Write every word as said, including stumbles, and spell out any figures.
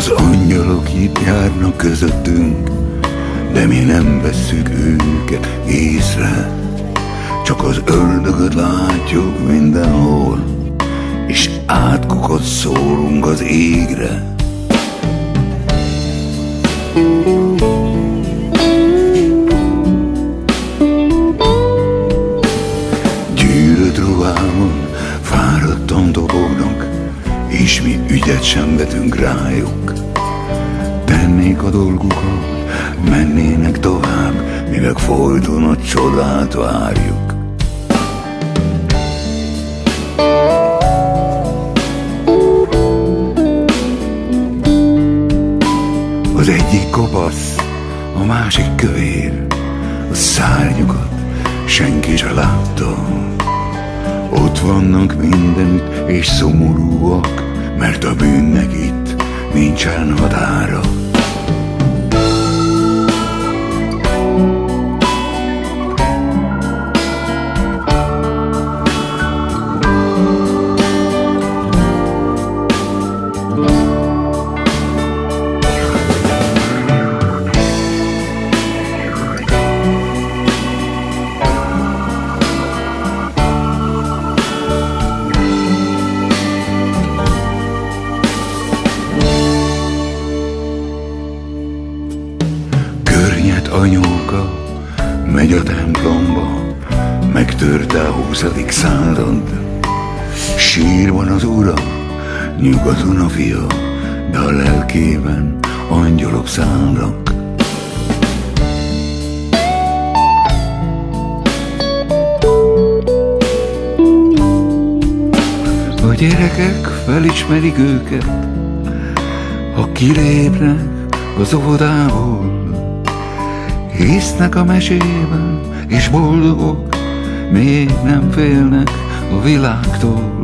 Az angyalok itt járnak közöttünk, de mi nem vesszük őket észre. Csak az ördögöt látjuk mindenhol, és átkukot szórunk az égre. Gyűrött ruhában fáradtan dobognak, és mi ügyet sem vetünk rájuk. Tennék a dolgukat, mennének tovább, mi meg folyton a csodát várjuk. Az egyik kopasz, a másik kövér, a szárnyukat senki se látta. Ott vannak mindenütt és szomorúak, mert a bűnnek itt nincsen határa. Anyóka megy a templomba, megtörte a huszadik század. Sírban az ura, nyugaton a fia, de a lelkében angyalok szállnak. A gyerekek felismerik őket, ha kilépnek az óvodából. Hisznek a mesében, és boldogok, még nem félnek a világtól.